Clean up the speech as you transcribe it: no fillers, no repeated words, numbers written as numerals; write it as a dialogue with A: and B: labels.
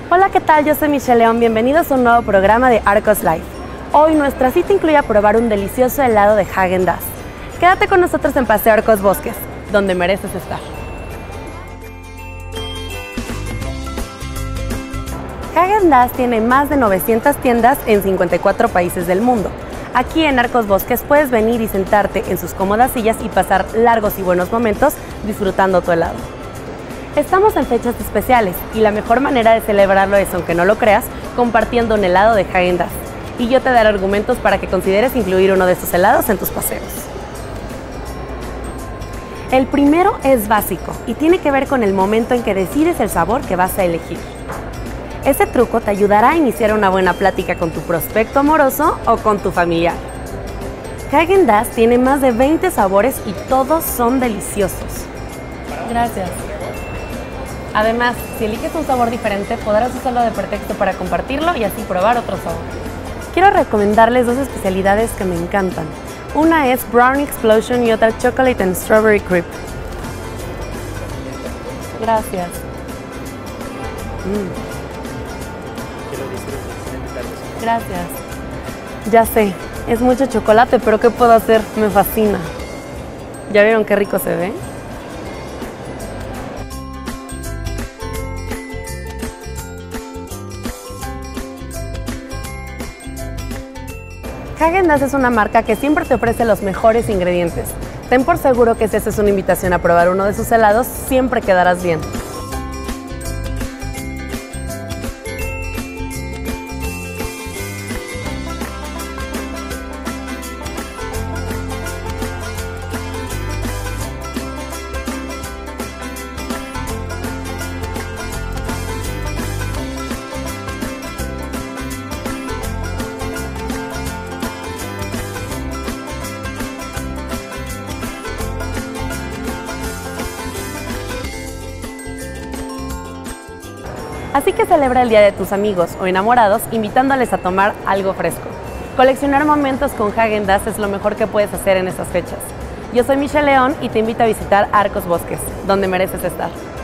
A: Hola, ¿qué tal? Yo soy Michelle León, bienvenidos a un nuevo programa de Arcos Life. Hoy nuestra cita incluye probar un delicioso helado de Häagen-Dazs. Quédate con nosotros en Paseo Arcos Bosques, donde mereces estar. Häagen-Dazs tiene más de 900 tiendas en 54 países del mundo. Aquí en Arcos Bosques puedes venir y sentarte en sus cómodas sillas y pasar largos y buenos momentos disfrutando tu helado. Estamos en fechas especiales y la mejor manera de celebrarlo es, aunque no lo creas, compartiendo un helado de Häagen-Dazs. Y yo te daré argumentos para que consideres incluir uno de estos helados en tus paseos. El primero es básico y tiene que ver con el momento en que decides el sabor que vas a elegir. Ese truco te ayudará a iniciar una buena plática con tu prospecto amoroso o con tu familiar. Häagen-Dazs tiene más de 20 sabores y todos son deliciosos. Gracias. Además, si eliges un sabor diferente, podrás usarlo de pretexto para compartirlo y así probar otro sabor. Quiero recomendarles dos especialidades que me encantan. Una es Brownie Explosion y otra Chocolate and Strawberry Crepe. Gracias. Gracias. Ya sé, es mucho chocolate, pero ¿qué puedo hacer? Me fascina. ¿Ya vieron qué rico se ve? Häagen-Dazs es una marca que siempre te ofrece los mejores ingredientes. Ten por seguro que si haces una invitación a probar uno de sus helados, siempre quedarás bien. Así que celebra el día de tus amigos o enamorados invitándoles a tomar algo fresco. Coleccionar momentos con Häagen-Dazs es lo mejor que puedes hacer en estas fechas. Yo soy Michelle León y te invito a visitar Arcos Bosques, donde mereces estar.